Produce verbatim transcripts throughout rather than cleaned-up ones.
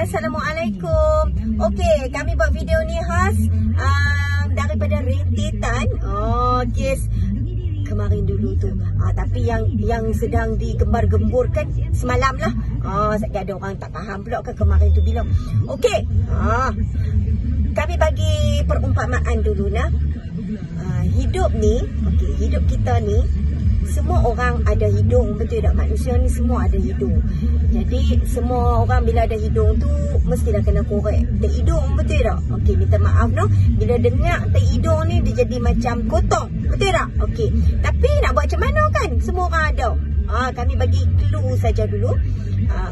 Assalamualaikum. Okey, kami buat video ni khas um, daripada rintitan. Okey, kemarin dulu tu. Ah, tapi yang yang sedang digembar-gemburkan semalam lah. Ah, ada orang tak faham pula ke kemarin tu bila. Okey. Ah, kami bagi perumpamaan dulu lah. Ah, hidup ni, okey, hidup kita ni semua orang ada hidung, betul tak? Manusia ni semua ada hidung. Jadi semua orang bila ada hidung tu mestilah kena korek tak hidung, betul tak? Okey, minta maaf no. Bila dengar tak hidung ni dia jadi macam gotong, betul tak? Okey. Tapi nak buat macam mana kan? Semua orang ada. Ah, kami bagi clue saja dulu. Ah,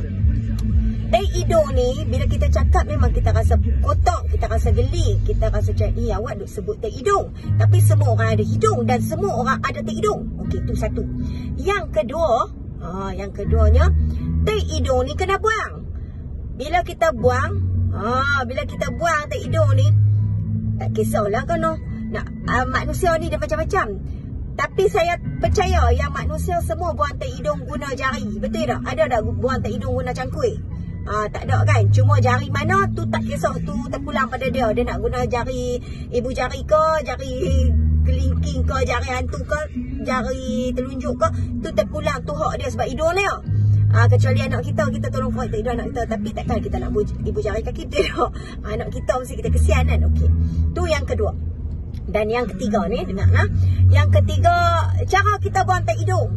tai hidung ni bila kita cakap memang kita rasa kotak, kita rasa geli, kita rasa macam ni awak duk sebut tai hidung. Tapi semua orang ada hidung dan semua orang ada tai hidung. Okey, tu satu. Yang kedua, ha, yang keduanya, tai hidung ni kena buang. Bila kita buang, ha, bila kita buang tai hidung ni, tak kisahlah kan no. Nak uh, manusia ni dia macam-macam. Tapi saya percaya yang manusia semua buang tai hidung guna jari. Betul tak? Ada tak buang tai hidung guna cangkui? Ah, tak ada kan? Cuma jari mana tu tak kisah, tu terpulang pada dia. Dia nak guna jari ibu jari ke, jari kelingking ke, jari hantu ke, jari telunjuk ke, tu terpulang, tu hak dia sebab hidung dia. Ah, kecuali anak kita, kita tolong korek tak hidung anak kita. Tapi takkan kita nak ibu jari kaki dia. Anak kita mesti kita kesian kan? Okey. Tu yang kedua. Dan yang ketiga ni, dengar lah. Yang ketiga, cara kita buang tai hidung.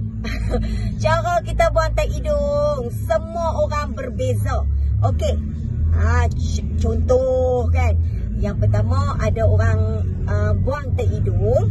Cara kita buang tai hidung semua orang berbeza. Okey. Ha, contoh kan. Yang pertama ada orang uh, buang tai hidung.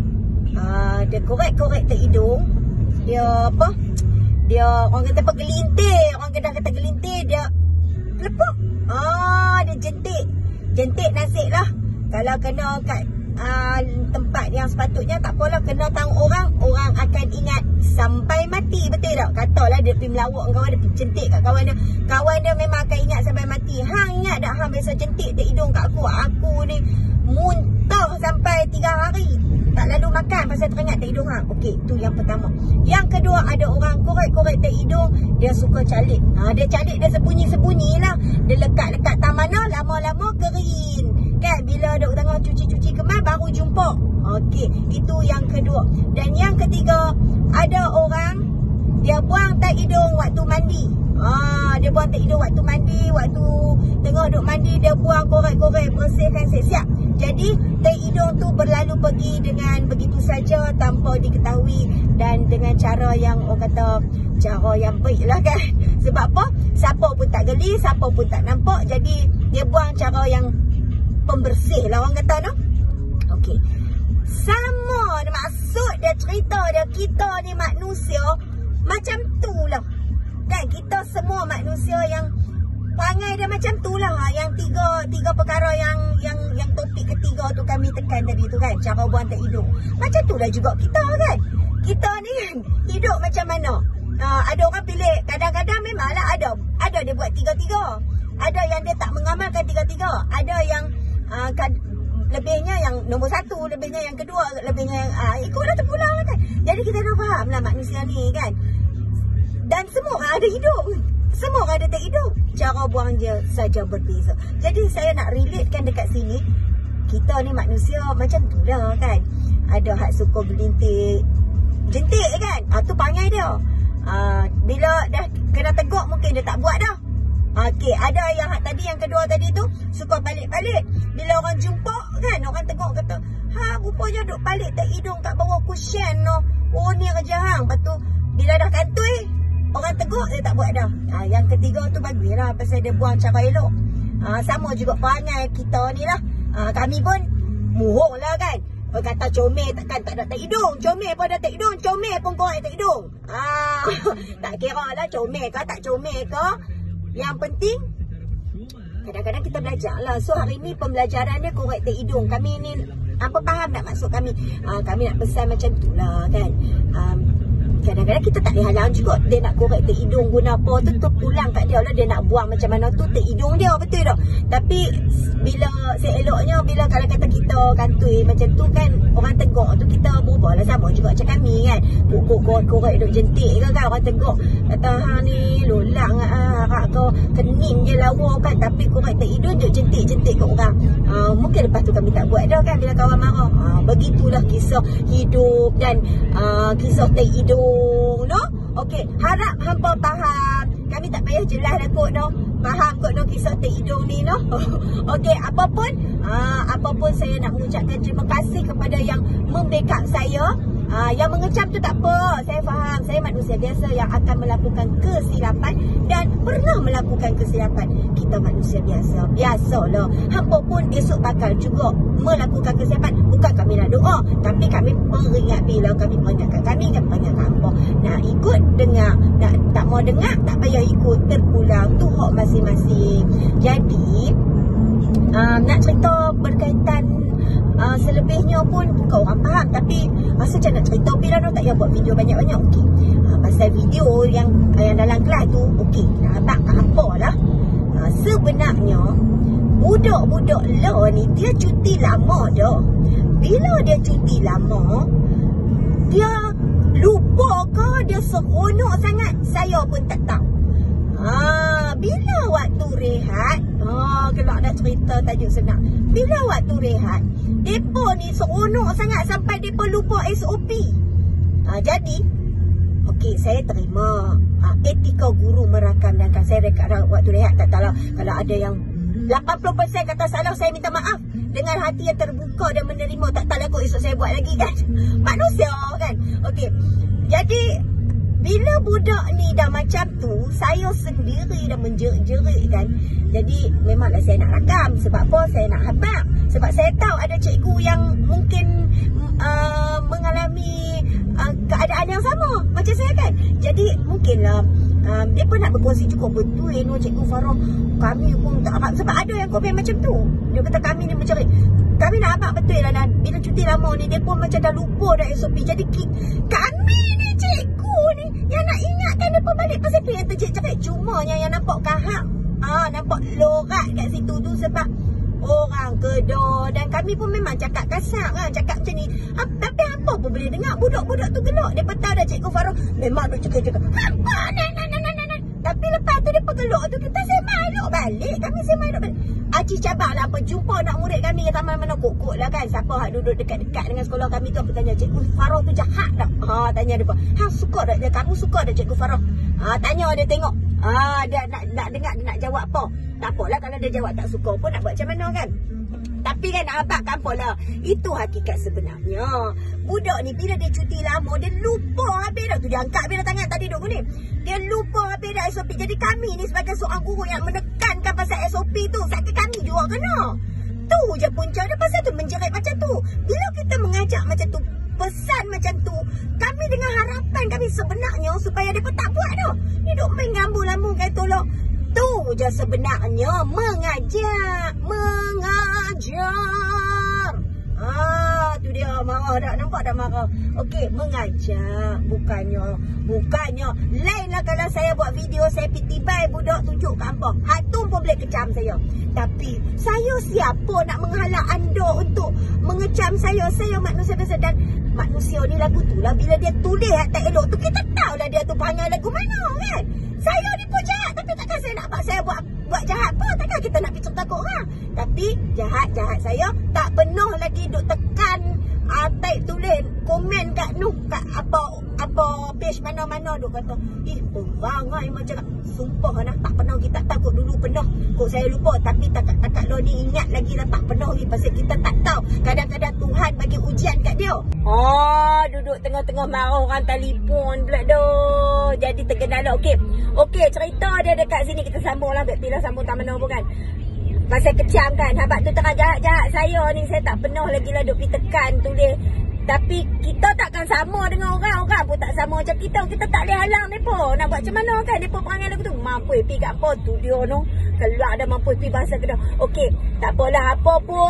Uh, dia korek-korek tai hidung. Dia apa? Dia orang kata apa, gelintir. Orang Kedah kata gelintir, dia lepuk. Ah, dia jentik. Jentik nasib lah. Kalau kena kat Uh, tempat yang sepatutnya tak apalah, kena tang orang, orang akan ingat sampai mati, betul tak? Katalah dia pergi melawak kawan dia, pergi jentik kat kawan dia, kawan dia memang akan ingat sampai mati. Hang ingat tak hang biasa jentik tak hidung kat aku? Aku ni muntah sampai tiga hari tak lalu makan pasal teringat tak hidung hang. Okey, tu yang pertama. Yang kedua, ada orang korek-korek tak hidung, dia suka calik. Ha, dia calik dia sembunyi-sembunyi lah. Dia lekat-lekat tak mana, lama-lama kering. Kan, bila duk tengah cuci-cuci kemas baru jumpa. Okey, itu yang kedua. Dan yang ketiga, ada orang dia buang tai hidung waktu mandi. Ah, dia buang tai hidung waktu mandi, waktu tengah duk mandi dia buang, korek-korek, bersihkan siap-siap. Jadi tai hidung tu berlalu pergi dengan begitu saja tanpa diketahui dan dengan cara yang orang kata cara yang baik lah kan. Sebab apa? Siapa pun tak geli, siapa pun tak nampak. Jadi dia buang cara yang pembersih lah orang kata no. Okey. Sama maksud dia cerita dia, kita ni manusia macam tu lah. Kan kita semua manusia yang perangai dia macam tu lah. Yang tiga tiga perkara yang yang yang topik ketiga tu kami tekan tadi tu kan, cara buang tai hidung. Macam tu lah juga kita kan. Kita ni kan hidup macam mana? Uh, ada orang pilih, kadang-kadang memanglah ada ada dia buat tiga-tiga. Ada yang dia tak mengamalkan tiga-tiga. Ada yang uh, kad, lebihnya yang nombor satu, lebihnya yang kedua, lebihnya yang uh, ikut dah terpulang kan. Jadi kita dah faham lah manusia ni kan. Dan semua orang ada hidung. Semua orang ada tai hidung. Cara buang dia saja berbeza. Jadi saya nak relatekan dekat sini. Kita ni manusia macam tu dah kan. Ada hak suka berlintik, jentik kan. Ah, tu panggil dia. Ah, bila dah kena tegur mungkin dia tak buat dah. Okey, ada yang hak tadi, yang kedua tadi tu suka balik-balik. Bila orang jumpa kan, orang tengok kata, ha, rupanya duk balik tai hidung kat bawah cushion no. Oh, ni kerja hang. Lepas tu bila dah kantoi, orang tegur dia tak buat dah. Ha, yang ketiga tu baguslah pasal dia buang cara elok. Ha, sama juga perangai kita ni lah. Ha, kami pun muhung lah kan. Orang kata comel takkan tak ada tai hidung. Comel pun ada tai hidung. Comel pun korek tai hidung. Ha, tak kira lah comel ke tak comel ke. Yang penting kadang-kadang kita belajar lah. So hari ni pembelajaran dia korek tai hidung. Kami ni apa faham tak maksud kami? Ha, kami nak pesan macam tu lah kan. Um, kadang-kadang kita tak boleh halang juga. Dia nak korek ter hidung guna apa tu, terpulang kat dia lah. Dia nak buang macam mana tu ter hidung dia, betul tak? Tapi bila seeloknya, bila kalau kata kita kantoi macam tu kan, orang tegak tu kita berubah lah. Sama juga macam kami kan, korek-korek duk jentik ke kan, orang tegak kata ha ni lolang ah, rak kau kening je lawa kan, tapi korek ter hidung je jentik-jentik kat orang. Ha, mungkin lepas tu kami tak buat dah kan bila kawan marah. Ha, begitulah kisah hidup dan uh, kisah ter hidung, no? Okey, harap hampa faham. Kami tak payah jelas dah kot, no? Faham kot, no, kisah ter hidung ni, no? Okey, apapun uh, apapun saya nak mengucapkan terima kasih kepada yang membackup saya. Uh, yang mengecam tu tak apa, saya faham. Saya manusia biasa yang akan melakukan kesilapan dan pernah melakukan kesilapan. Kita manusia biasa, biasalah. Hampa pun esok bakal juga melakukan kesilapan. Bukan kami nak doa, tapi kami peringat. Bila kami peringatkan kami, kami peringatkan hampa. Nak ikut dengar, nak tak mau dengar, tak payah ikut, terpulang. Tu hak masing-masing. Jadi uh, nak cerita berkaitan Uh, selebihnya pun bukan orang faham. Tapi masa macam nak cerita bila tu tak payah buat video banyak-banyak. Okey, uh, pasal video yang yang dalam kelas tu, okey, nak tak apa lah. uh, Sebenarnya budak-budak law ni dia cuti lama dah. Bila dia cuti lama, dia lupa ke dia seronok sangat, saya pun tak tahu. Ah, bila waktu rehat, ah, kalau ada cerita tajuk senang. Bila waktu rehat, depa ni seronok sangat sampai depa lupa S O P. Ah, jadi, okey, saya terima ah, etika guru merakam dan saya rekam waktu rehat. Tak tahu kalau ada yang lapan puluh peratus kata salah, saya minta maaf dengan hati yang terbuka dan menerima. Tak tahu aku esok saya buat lagi kan. Manusia kan. Okey, jadi bila budak ni dah macam tu, saya sendiri dah menjerit-jerit kan. Jadi memanglah saya nak rakam. Sebab apa? Saya nak habaq. Sebab saya tahu ada cikgu yang mungkin uh, mengalami uh, keadaan yang sama macam saya kan. Jadi mungkinlah uh, dia pun nak berkongsi cukup betul no, Cikgu Farah. Kami pun tak habaq. Sebab ada yang komen macam tu. Dia kata kami ni menjerit. Kami nak habaq betul lah. Bila cuti lama ni, dia pun macam dah lupa dah S O P. Jadi kami ni cikgu ni yang nak ingatkan mereka balik pasal tu yang terjerit-jerit. Cumanya yang nampak kahak, ah, nampak lorat kat situ tu sebab orang Kedah. Dan kami pun memang cakap kasar kan, cakap macam ni. Ha, tapi apa pun boleh dengar. Budak-budak tu gelak. Dia tahu dah Cikgu Farah memang duk cakap-cakap apa nan nan nan nan. Tapi lepas tu dia gelak tu, kita sembang elok balik. Kami sembang elok balik. Aci cabar lah apa, jumpa nak murid kami yang taman mana kokok lah kan. Siapa yang duduk dekat-dekat dengan sekolah kami tu, apa tanya, Cikgu Farah tu jahat tak? Ha, tanya dia, ha, suka tak dia? Kamu suka tak Cikgu Farah? Ha, tanya dia, tengok. Ha, dia nak nak dengar, dia nak jawab apa. Tak apalah kalau dia jawab tak suka pun, nak buat macam mana kan. Tapi kan nak habaq kan apalah. Itu hakikat sebenarnya. Budak ni bila dia cuti lama, dia lupa habis dah tu. Dia angkat bila tangan tadi duk ni. Dia lupa habis dah S O P. Jadi kami ni sebagai seorang guru yang menekankan pasal S O P tu, sakit kami juga kena. Tu je punca dia, pasal tu menjerit macam tu. Bila kita mengajak macam tu, pesan macam tu, kami dengan harapan kami sebenarnya supaya dia pun tak buat dah. Ni duk main ngambul-lambul kata tolong. Tu je sebenarnya mengajar. Mengajar. Ah, tu dia marah dah. Nampak dah marah. Okey, mengajar. Bukannya. Bukannya. Lainlah kalau saya buat video, saya pitibai budak tunjuk kat hampa. Hatung pun boleh kecam saya. Tapi, saya siapa nak menghalang anda untuk mengecam saya? Saya manusia biasa. Dan manusia ni lagu tu lah. Bila dia tulis tak elok tu, kita tahulah dia tu panggil lagu mana kan. Saya ni pun jahat. Tapi takkan saya nak buat saya buat buat jahat pun. Takkan kita nak pergi takut orang. Tapi jahat-jahat saya tak pernah lagi duk tekan uh, type tulis komen kat nu, kat apa apa page mana-mana duk kata ih perangai macam sumpah nak tak pernah. Kita takut dulu pernah kok saya lupa. Tapi takat-takat lo ni ingat lagi lah tak pernah lagi. Pasal kita tak tahu kadang-kadang Tuhan bagi ujian kat dia. Oh, duduk tengah-tengah marah orang telefon pula doh. Jadi terkenal. Okey. Okey, cerita dia dekat sini kita sambung lah. Bila sambung tak mana pun kan. Masa kecam kan, habaq tu tengah jahat-jahat saya ni, saya tak pernah lagi lah duk pergi tekan tulis. Tapi kita takkan sama dengan orang. Orang pun tak sama macam kita. Kita tak boleh halang mereka. Nak buat macam mana kan? Mereka perangai lagu tu. Mampu pergi kat apa tu dia no. Keluar dah mampu pergi bahasa Kedah. Okey, tak apalah apa pun.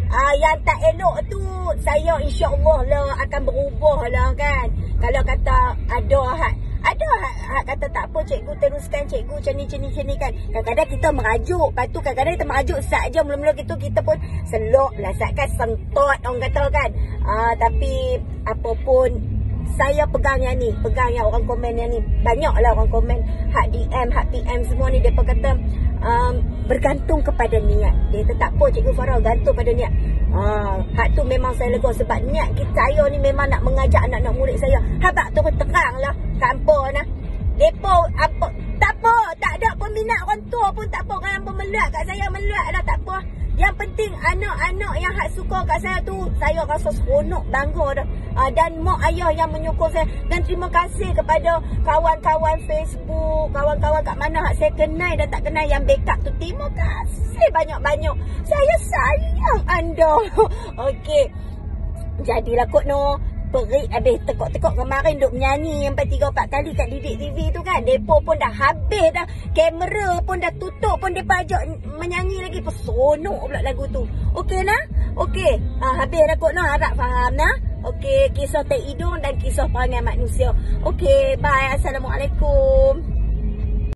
Ah, yang tak elok tu saya insya-Allah lah akan berubah lah kan. Kalau kata ada hak ada hak, hak kata tak apa cikgu teruskan cikgu macam ni macam ni macam ni kan. Kadang-kadang kita merajuk, lepas tu kadang-kadang kita merajuk sat je mula-mula kita kita pun selok lah sat kan, sentot orang kata kan. Ah, tapi apa pun saya pegang yang ni, pegang yang orang komen yang ni. Banyaklah orang komen, hak D M, hak P M semua ni depa kata um, bergantung kepada niat. Dia kata tak apa cikgu Farah, gantung pada niat. Ha, hak tu memang saya lega sebab niat kita saya ni memang nak mengajak anak-anak murid saya. Habaq terus terang lah tanpa nah. Depa apa tak apa, tak ada peminat orang tua pun tak apa, kan pemelat kat saya melat dah tak apa. Yang penting anak-anak yang hak suka kat saya tu, saya rasa seronok, bangga dah. Ha, dan mak ayah yang menyokong saya. Dan terima kasih kepada kawan-kawan Facebook, kawan-kawan kat mana hak saya kenal dan tak kenal yang backup tu. Terima kasih banyak-banyak. Saya sayang anda. Okey. Jadilah kot no. Perik habis tekok-tekok kemarin duk menyanyi sampai tiga empat kali kat Didik T V tu kan. Depa pun dah habis dah. Kamera pun dah tutup pun depa ajak menyanyi lagi. Peronok pula lagu tu. Okey nah? Okey. Ha, habis dah kot nah. Harap faham nah. Okey, kisah tak hidung dan kisah perangai manusia. Okey, bye. Assalamualaikum.